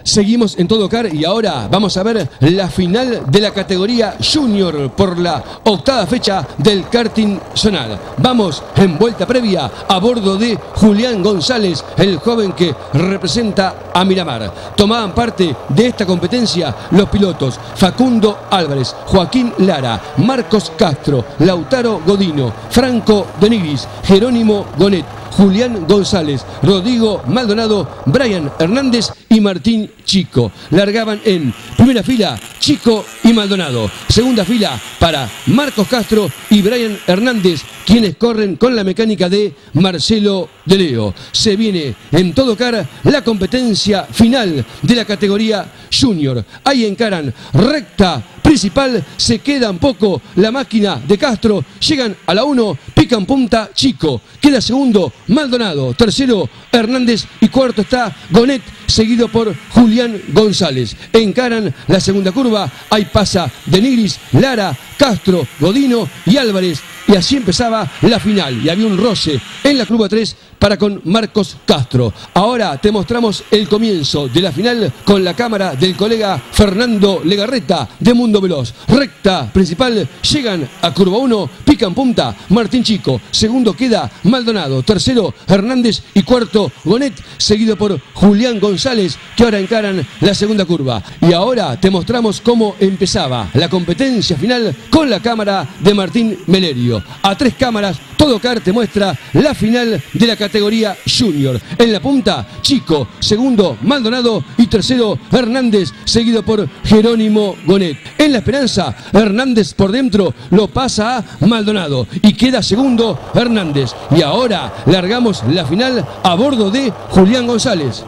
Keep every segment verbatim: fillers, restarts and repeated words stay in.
Seguimos en Todo Car y ahora vamos a ver la final de la categoría Junior por la octava fecha del karting zonal. Vamos en vuelta previa a bordo de Julián González, el joven que representa a Miramar. Tomaban parte de esta competencia los pilotos Facundo Álvarez, Joaquín Lara, Marcos Castro, Lautaro Godino, Franco De Nigris, Jerónimo Gonet, Julián González, Rodrigo Maldonado, Brian Hernández y Martín Chico. Largaban en primera fila Chico y Maldonado. Segunda fila para Marcos Castro y Brian Hernández, quienes corren con la mecánica de Marcelo De Leo. Se viene en Todo Car la competencia final de la categoría Junior. Ahí encaran recta principal, se queda un poco la máquina de Castro, llegan a la uno, pican punta Chico, queda segundo Maldonado, tercero Hernández y cuarto está Gonet, seguido por Julián González. Encaran la segunda curva, ahí pasa De Nigris, Lara, Castro, Godino y Álvarez, y así empezaba la final y había un roce en la curva tres para con Marcos Castro. Ahora te mostramos el comienzo de la final con la cámara del colega Fernando Legarreta de Mundo Veloz. Recta principal, llegan a curva uno, pican punta Martín Chico, segundo queda Maldonado, tercero Hernández y cuarto Gonet, seguido por Julián González, que ahora encaran la segunda curva. Y ahora te mostramos cómo empezaba la competencia final con la cámara de Martín Melerio. A tres cámaras, Todo Car te muestra la final de la categoría Junior. En la punta, Chico, segundo Maldonado y tercero Hernández, seguido por Jerónimo Gonet. En la Esperanza, Hernández por dentro lo pasa a Maldonado y queda segundo Hernández. Y ahora largamos la final a bordo de Julián González.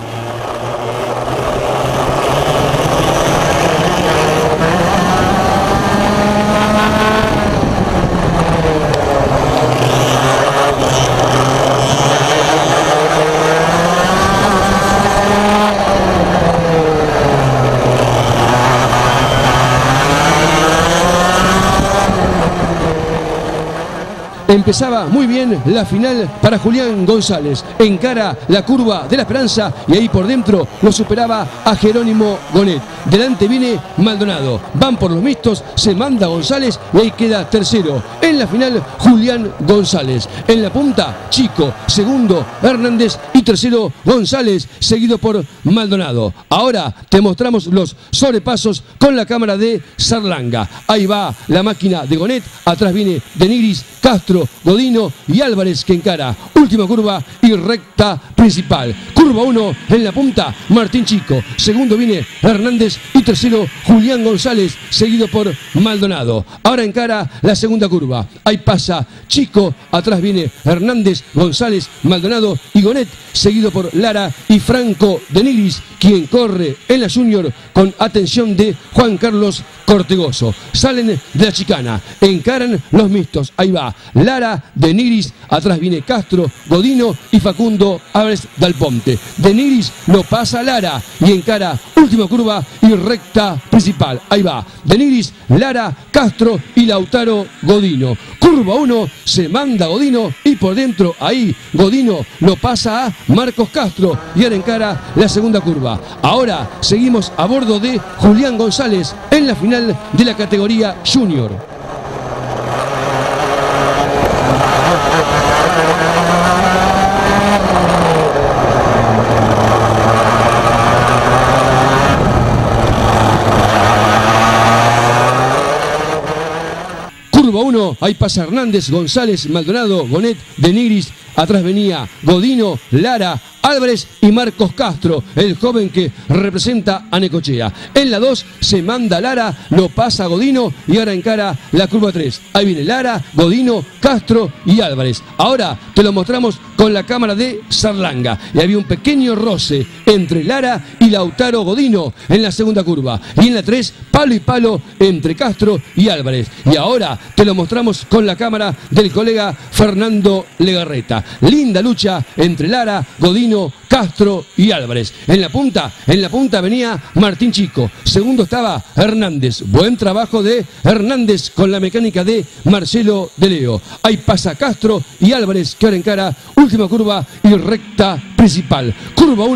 Empezaba muy bien la final para Julián González. Encara la curva de la Esperanza y ahí por dentro lo superaba a Jerónimo Gonet. Delante viene Maldonado. Van por los mixtos, se manda González y ahí queda tercero. En la final, Julián González. En la punta, Chico. Segundo, Hernández y tercero, González, seguido por Maldonado. Ahora te mostramos los sobrepasos con la cámara de Sarlanga. Ahí va la máquina de Gonet. Atrás viene De Nigris, Castro, Godino y Álvarez, que encara última curva y recta principal. Curva uno en la punta, Martín Chico. Segundo viene Hernández y tercero Julián González, seguido por Maldonado. Ahora encara la segunda curva. Ahí pasa Chico, atrás viene Hernández, González, Maldonado y Gonet, seguido por Lara y Franco De Nigris, quien corre en la Junior con atención de Juan Carlos Cortegoso. Salen de la chicana, encaran los mixtos. Ahí va Lara, De Nigris, atrás viene Castro, Godino y Facundo Álvarez Dal Ponte. De Nigris lo pasa Lara y encara última curva y recta principal. Ahí va De Nigris, Lara, Castro y Lautaro Godino. Curva uno, se manda Godino y por dentro ahí Godino lo pasa a Marcos Castro y ahora encara la segunda curva. Ahora seguimos a bordo de Julián González en la final de la categoría Junior. Curva uno, ahí pasa Hernández, González, Maldonado, Gonet, De Nigris, atrás venía Godino, Lara, Álvarez y Marcos Castro, el joven que representa a Necochea. En la dos se manda Lara, lo pasa Godino y ahora encara la curva tres. Ahí viene Lara, Godino, Castro y Álvarez. Ahora te lo mostramos con la cámara de Sarlanga. Y había un pequeño roce entre Lara y Lautaro Godino en la segunda curva. Y en la tres, palo y palo entre Castro y Álvarez. Y ahora te lo mostramos con la cámara del colega Fernando Legarreta. Linda lucha entre Lara, Godino, Castro y Álvarez. En la punta, en la punta venía Martín Chico. Segundo estaba Hernández. Buen trabajo de Hernández con la mecánica de Marcelo De Leo. Ahí pasa Castro y Álvarez, que ahora encara última curva y recta principal. Curva uno,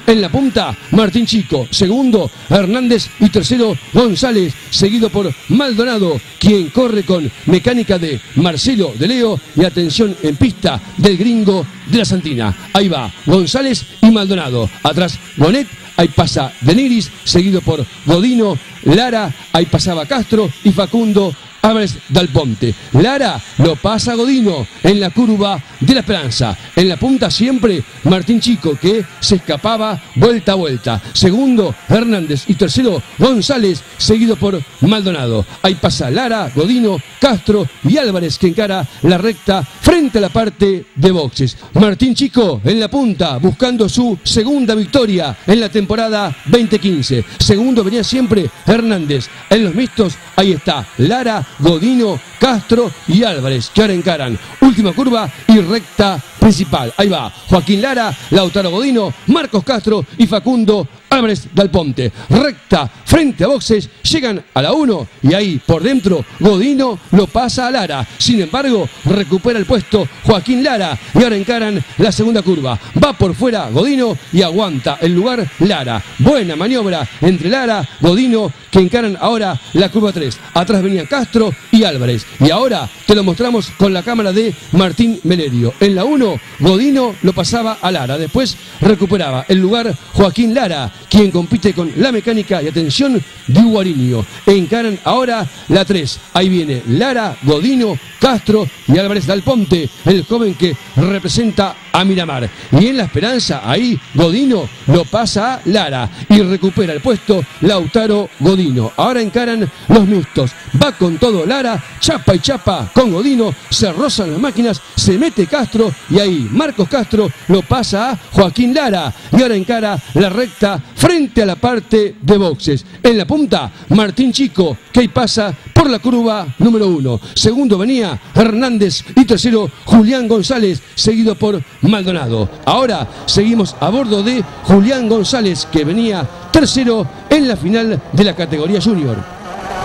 en la punta Martín Chico, segundo Hernández y tercero González, seguido por Maldonado, quien corre con mecánica de Marcelo de Leo y atención en pista del gringo de la Santina. Ahí va González y Maldonado, atrás Bonet, ahí pasa Deniris, seguido por Godino, Lara, ahí pasaba Castro y Facundo Álvarez Dal Ponte. Lara lo pasa a Godino en la curva de la Esperanza. En la punta siempre Martín Chico, que se escapaba vuelta a vuelta. Segundo Hernández y tercero González, seguido por Maldonado. Ahí pasa Lara, Godino, Castro y Álvarez, que encara la recta frente a la parte de boxes. Martín Chico en la punta buscando su segunda victoria en la temporada veinte quince. Segundo venía siempre Hernández. En los mixtos ahí está Lara, Godino, Castro y Álvarez, que ahora encaran última curva y recta principal. Ahí va Joaquín Lara, Lautaro Godino, Marcos Castro y Facundo Álvarez Dal Ponte. Recta frente a boxes, llegan a la uno y ahí por dentro Godino lo pasa a Lara. Sin embargo, recupera el puesto Joaquín Lara y ahora encaran la segunda curva. Va por fuera Godino y aguanta el lugar Lara. Buena maniobra entre Lara, Godino, que encaran ahora la curva tres. Atrás venían Castro y Álvarez. Y ahora te lo mostramos con la cámara de Martín Melerio. En la uno, Godino lo pasaba a Lara. Después recuperaba el lugar Joaquín Lara, quien compite con la mecánica y atención de Guariño. Encaran ahora la tres. Ahí viene Lara, Godino, Castro y Álvarez Dal Ponte, el joven que representa a Miramar. Y en la Esperanza, ahí Godino lo pasa a Lara y recupera el puesto Lautaro Godino. Ahora encaran los mixtos. Va con todo Lara, chapa y chapa con Godino, se rozan las máquinas, se mete Castro y ahí Marcos Castro lo pasa a Joaquín Lara y ahora encara la recta frente a la parte de boxes. En la punta, Martín Chico, que ahí pasa por la curva número uno. Segundo venía Hernández y tercero Julián González, seguido por Maldonado. Ahora seguimos a bordo de Julián González, que venía tercero en la final de la categoría junior.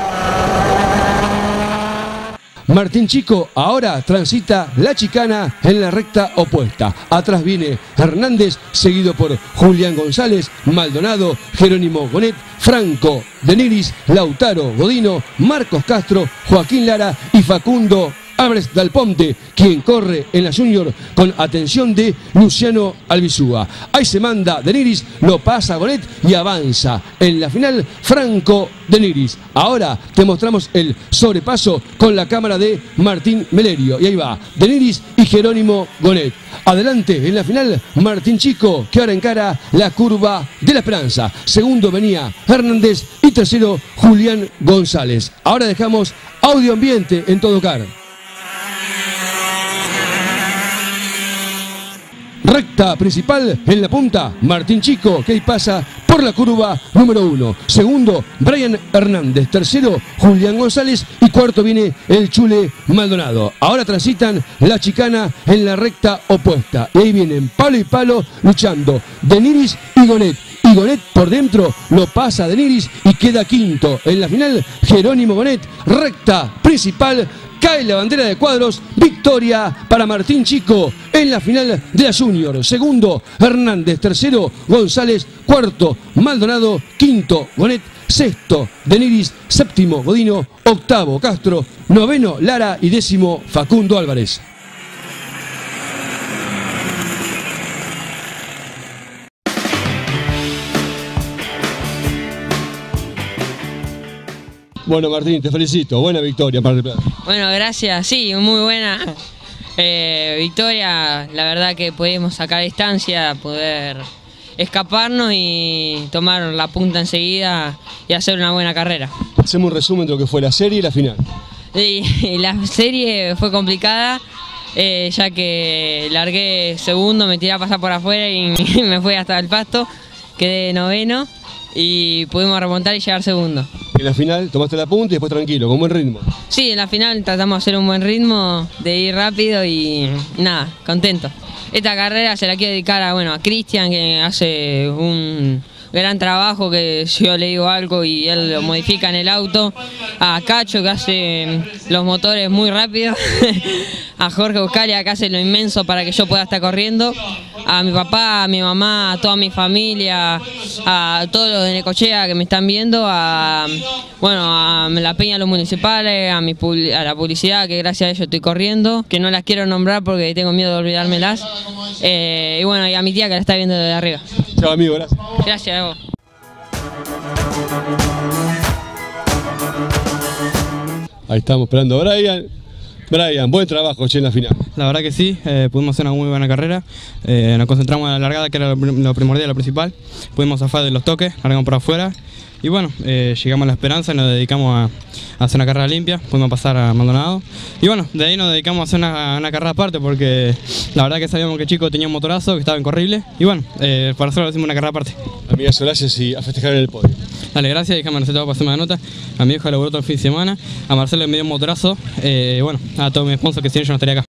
Martín Chico ahora transita la chicana en la recta opuesta. Atrás viene Hernández, seguido por Julián González, Maldonado, Jerónimo Bonet, Franco Deniris, Lautaro Godino, Marcos Castro, Joaquín Lara y Facundo Álvarez Dal Ponte, quien corre en la junior con atención de Luciano Albizúa. Ahí se manda Deniris, lo pasa a Bonet y avanza en la final Franco Deniris. Ahora te mostramos el sobrepaso con la cámara de Martín Melerio. Y ahí va Deniris y Jerónimo Bonet. Adelante en la final Martín Chico, que ahora encara la curva de la Esperanza. Segundo venía Hernández y tercero Julián González. Ahora dejamos audio ambiente en Todo Car. Recta principal en la punta, Martín Chico, que ahí pasa por la curva número uno. Segundo, Brian Hernández. Tercero, Julián González. Y cuarto viene el Chule Maldonado. Ahora transitan la chicana en la recta opuesta. Y ahí vienen palo y palo luchando Deniris y Gonet. Y Gonet por dentro lo pasa a Deniris y queda quinto. En la final, Jerónimo Gonet, recta principal. Cae la bandera de cuadros, victoria para Martín Chico en la final de la junior. Segundo, Hernández. Tercero, González. Cuarto, Maldonado. Quinto, Bonet. Sexto, Deniris. Séptimo, Godino. Octavo, Castro. Noveno, Lara. Y décimo, Facundo Álvarez. Bueno, Martín, te felicito. Buena victoria para el Plata. Bueno, gracias. Sí, muy buena eh, victoria. La verdad que pudimos sacar distancia, poder escaparnos y tomar la punta enseguida y hacer una buena carrera. Hacemos un resumen de lo que fue la serie y la final. Y la serie fue complicada, eh, ya que largué segundo, me tiré a pasar por afuera y me fui hasta el pasto. Quedé noveno y pudimos remontar y llegar segundo. En la final tomaste la punta y después tranquilo, con buen ritmo. Sí, en la final tratamos de hacer un buen ritmo, de ir rápido y nada, contento. Esta carrera se la quiero dedicar a, bueno, a Cristian, que hace un gran trabajo, que yo le digo algo y él lo modifica en el auto. A Cacho, que hace los motores muy rápido. A Jorge Buscalia, que hace lo inmenso para que yo pueda estar corriendo. a mi papá, a mi mamá, a toda mi familia, a todos los de Necochea que me están viendo, a, bueno, a la Peña de los Municipales, a, mi, a la publicidad que gracias a ellos estoy corriendo, que no las quiero nombrar porque tengo miedo de olvidármelas, eh, y bueno, y a mi tía que la está viendo desde arriba. Chao amigo, gracias. Gracias a vos. Ahí estamos esperando a Brian. Brian, buen trabajo, che, en la final. La verdad que sí, eh, pudimos hacer una muy buena carrera, eh, nos concentramos en la largada que era lo, lo primordial, lo principal, pudimos zafar de los toques, largamos por afuera y bueno, eh, llegamos a La Esperanza y nos dedicamos a, a hacer una carrera limpia, pudimos pasar a Maldonado y bueno, de ahí nos dedicamos a hacer una, una carrera aparte porque la verdad que sabíamos que Chico tenía un motorazo que estaba incorrible y bueno, eh, para hacerlo hicimos una carrera aparte. Amigas, gracias y a festejar en el podio. Dale, gracias, déjame agradecer para hacerme la nota. A mi hijo laburó todo el fin de semana, a Marcelo que me dio un motorazo, eh, bueno, a todos mis sponsors que si no yo no estaría acá.